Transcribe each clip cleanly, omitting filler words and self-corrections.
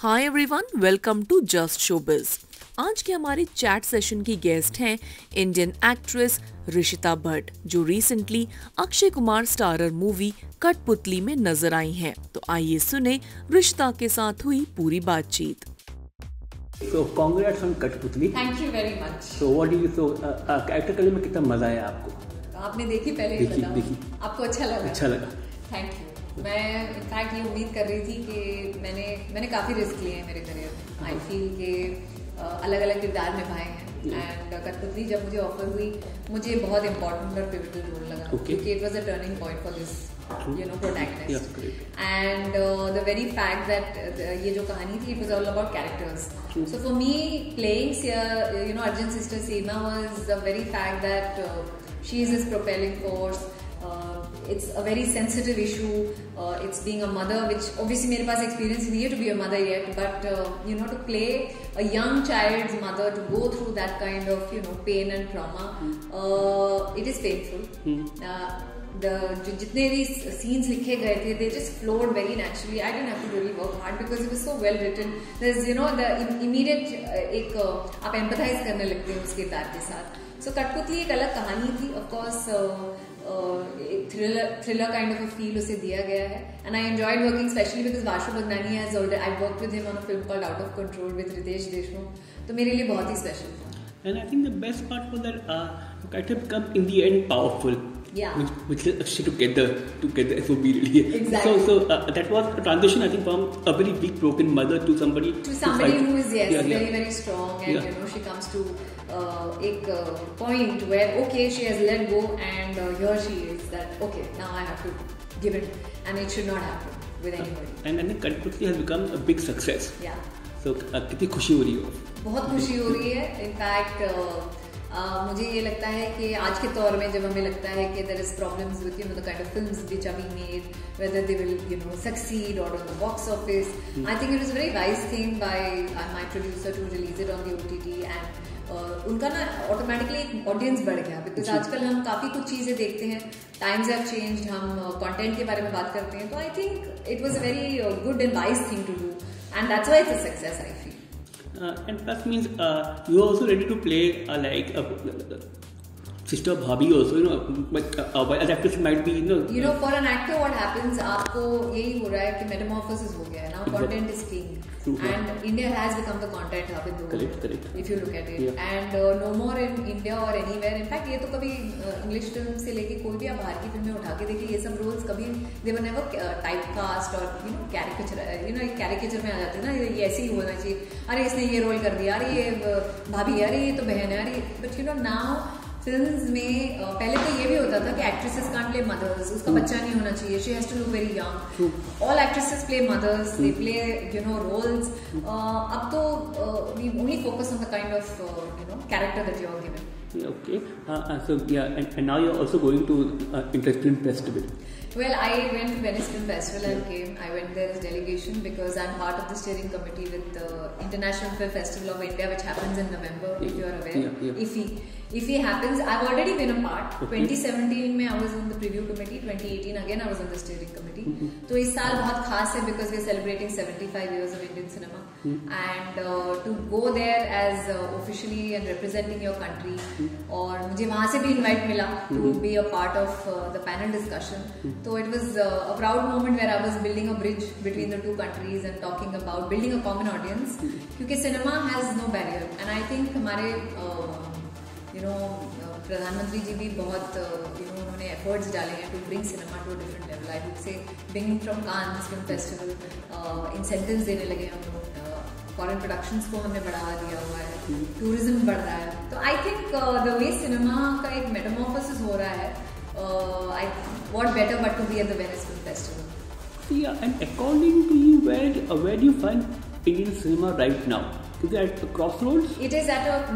Hi everyone, welcome to just showbiz. आज के हमारे चैट सेशन की गेस्ट हैं इंडियन एक्ट्रेस ऋषिता भट्ट, जो recently Akshay Kumar starrer movie Kathputli में नजर आई हैं। तो आइए सुने ऋषिता के साथ हुई पूरी बातचीत। So congrats on कठपुतली। Thank you very much. So what do you character करने में कितना मजा आया आपको? आपने देखी पहले ही देखी। आपको अच्छा लगा? अच्छा लगा। Thank you. मैं इनफैक्ट ये उम्मीद कर रही थी कि मैंने काफ़ी रिस्क लिए हैं मेरे करियर में। आई फील के अलग अलग किरदार निभाए हैं एंड कठपुतली जब मुझे ऑफर हुई, मुझे बहुत इंपॉर्टेंट और पिवटल रोल लगा क्योंकि it was a turning point for this protagonist and the very fact that ये जो कहानी थी, it was all about characters. So for me, playing Arjun's sister Seema was the very fact that she is his propelling force. It's a very sensitive issue. It's being a mother, which obviously मेरे पास experience नहीं है to be a mother yet, but to play a young child's mother, to go through that kind of pain and trauma, it is painful. जितने भी scenes लिखे गए थे, they just flowed very naturally. I didn't have to really work hard because it was so well written. There's the immediate एक आप empathize करने लगते हैं उस किरदार के साथ. So कठपुतली एक अलग कहानी थी, of course. Thriller kind of a feel उसे दिया गया है, and I enjoyed working especially because Vashu Bhagnani has already, I worked with him on a film called Out of Control with Ritesh Deshmukh, तो मेरे लिए बहुत ही special था. And I think the best part was that the character become in the end powerful. Yeah. Which is actually together SOB really. Exactly. So that was a transition, I think, from a very weak, broken mother to somebody who is very very strong, and she comes to a point where she has let go, and here she is that now I have to give it, and it should not happen with anybody. And then Kठपुतली has become a big success. Yeah. So कितनी खुशी हो रही है? बहुत खुशी हो रही है. इनफैक्ट मुझे ये लगता है कि आज के दौर में जब हमें लगता है कि there is problems with the kind of films which are being made, whether they will succeed or on the box office, I think it was a very wise thing by my producer to release it on the OTT, and उनका ना automatically एक audience बढ़ गया, because आजकल हम काफ़ी कुछ चीज़ें देखते हैं, टाइम्स हैव चेंज्ड, हम कंटेंट के बारे में बात करते हैं, तो I think it was a very good and wise thing to do, and that's why it's a success I feel. And plus means you are also ready to play like sister bhabhi also, but as actress might be for an actor what happens, आपको यही हो रहा है कि metamorphosis हो गया है now. Content is king. True. And India has become the content hub in the world. Correct. If you look at it, and no more in India or anywhere. In fact, ये तो कभी English film से लेके कोई भी आप बाहर की फिल्में उठा के देखिए, ये सब roles कभी they were never typecast or caricature. एक caricature में आ जाते हैं ना, ये ऐसे ही होना चाहिए, अरे इसने ये रोल कर दिया, अरे ये भाभी, अरे ये तो बहन है, अरे but now फिल्म्स में पहले तो ये भी होता था कि एक्ट्रेसेस कांट प्ले मदर्स, उसका बच्चा नहीं होना चाहिए, she has to look very young. All actresses play mothers, they play roles. अब तो we only focus on the kind of character that you are given. Okay. So and now you're also going to International Festival. Well, I went to Venice Film Festival and came. I went there as delegation because I'm part of the steering committee with the International Film Festival of India, which happens in November, if you are aware. IFFI happens. I've already been a part. 2017 में I was on the preview committee. 2018 again I was on the steering committee. तो इस साल बहुत खास है because we're celebrating 75 years of Indian cinema, and to go there as officially and representing your country. और मुझे वहाँ से भी invite मिला to be a part of the panel discussion. So it was a proud moment where I was building a bridge between the two countries and talking about building a common audience. क्योंकि cinema has no barrier, and I think हमारे प्रधानमंत्री जी भी बहुत उन्होंने efforts डाले हैं to bring cinema to a different level. I would say bringing from Cannes film festival, incentives देने लगे हम लोग, फॉरेन प्रोडक्शंस को हमने बढ़ावा दिया हुआ है, टूरिज्म बढ़ रहा है. तो I think the way cinema का एक मेटामॉर्फोसिस हो रहा है, what better but to be at the Venice Film Festival. Yeah, and according to you, where do you find Indian cinema right now? Is it at the crossroads? It is at a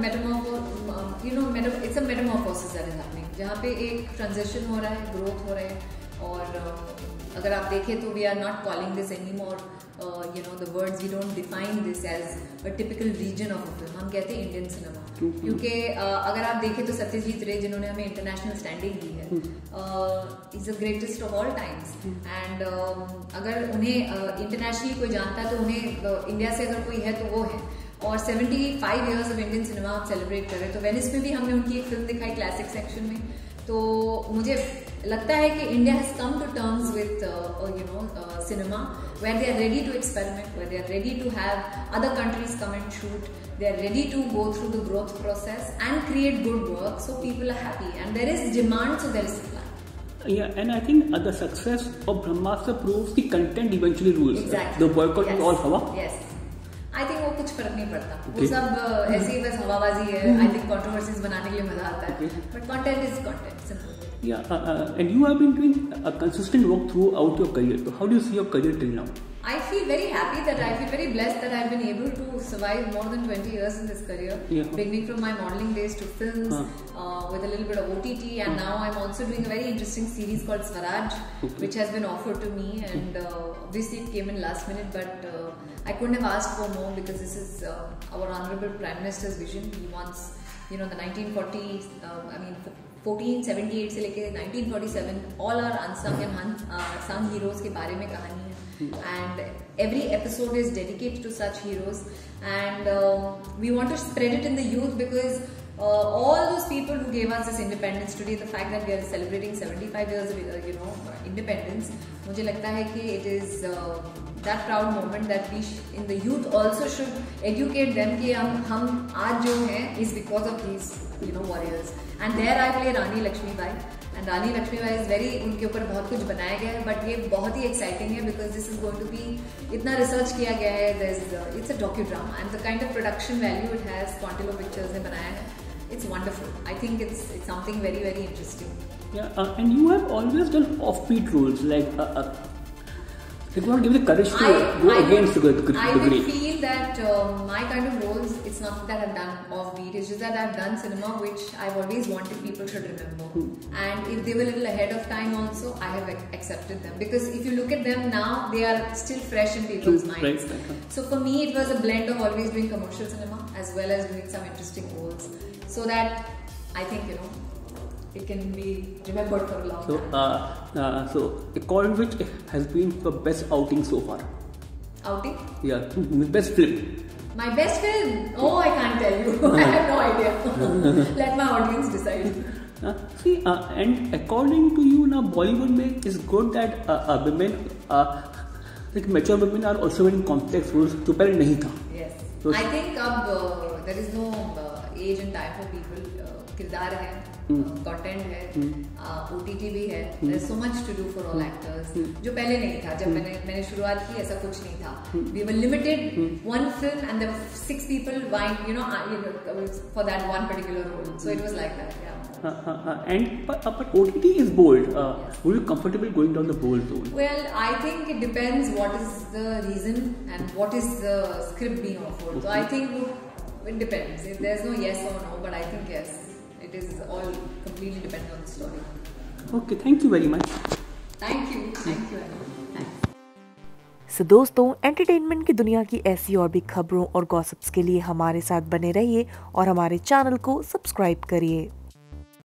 it's a metamorphosis that is happening. जहाँ पे एक transition हो रहा है, growth हो रहा है. और अगर आप देखें तो we are not calling this any more the words, we don't define this as a typical region of a film, हम कहते हैं इंडियन सिनेमा। क्योंकि अगर आप देखें तो सत्यजीत रे जिन्होंने हमें इंटरनेशनल स्टैंडिंग दी है, is the greatest of all times, and अगर उन्हें इंटरनेशनली कोई जानता है तो उन्हें इंडिया से अगर कोई है तो वो है। और 75 इयर्स ऑफ इंडियन सिनेमा आप सेलिब्रेट करें, तो वेनिस में भी हमने उनकी एक फिल्म दिखाई क्लासिक सेक्शन में। तो मुझे लगता है कि India has come to terms with cinema, where they are ready to experiment, where they are ready to have other countries come and shoot, they are ready to go through the growth process and create good work, so people are happy and there is demand, so there is supply. Yeah, and I think the success of Brahmastra proves the content eventually rules. Exactly. The boycott is all hawa. Yes. I think वो कुछ फर्क नहीं पड़ता, वो सब ऐसे ही बस हवाबाजी है। I think controversies बनाने के लिए मजा आता है, but content is content, simple. Yeah, and you have been doing a consistent work throughout your career. So how do you see your career till now? I feel very happy that I feel very blessed that I've been able to survive more than 20 years in this career, beginning from my modeling days to films, with a little bit of OTT, and now I'm also doing a very interesting series called Swaraj, which has been offered to me, and obviously it came in last minute, but I couldn't have asked for more because this is our honorable Prime Minister's vision. He wants, the 1940s, 1478 से लेके 1947 all our unsung and sung heroes के बारे में कहानी है, and every episode is dedicated to such heroes, and we want to spread it in the youth because all those people who gave us this independence today, the fact that we are celebrating 75 years of independence, मुझे लगता है कि it is that proud moment that we in the youth also should educate them कि हम आज जो हैं is because of these warriors, and there I play Rani Lakshmibai, and Rani Lakshmibai is very, उनके ऊपर बहुत कुछ बनाया गया है, but ये बहुत ही exciting है because this is going to be, इतना research किया गया है, it's a docudrama, and the kind of production value it has, Quantilo Pictures ने बनाया है, it's wonderful. I think it's something very, very interesting. Yeah, and you have always done offbeat roles, like it won't give the courage to go against the grain. I would feel that my kind of roles, it's not that I've done offbeat, it's just that I've done cinema which I've always wanted people should remember. And if they were a little ahead of time also, I have accepted them. Because if you look at them now, they are still fresh in people's minds. Right. So for me, it was a blend of always doing commercial cinema as well as doing some interesting roles. So that I think, it can be remembered for a long time. So according which has been your best outing so far? Outing? Yeah, best film. My best film? Oh, I can't tell you. I have no idea. Let my audience decide. See, and according to you, now Bollywood में is good that women, like mature women are also in complex roles जो पहले नहीं था. Yes. So, I think अब there is no age and time for people. किरदार है, content है, OTT भी है, there's so much to do for all actors, जो पहले नहीं था। जब मैंने शुरुआत की ऐसा कुछ नहीं था। We were limited, one film and there were 6 people vying, for that one particular role. So it was like that, yeah. But OTT is bold. Were you comfortable going down the bold zone? Well, I think it depends what is the reason and what is the script being offered. So I think it depends. There's no yes or no, but I think yes. It is all completely dependent on the story. Okay, thank you very much. Thank you. Thanks. So दोस्तों, entertainment की दुनिया की ऐसी और भी खबरों और gossips के लिए हमारे साथ बने रहिए और हमारे चैनल को सब्सक्राइब करिए।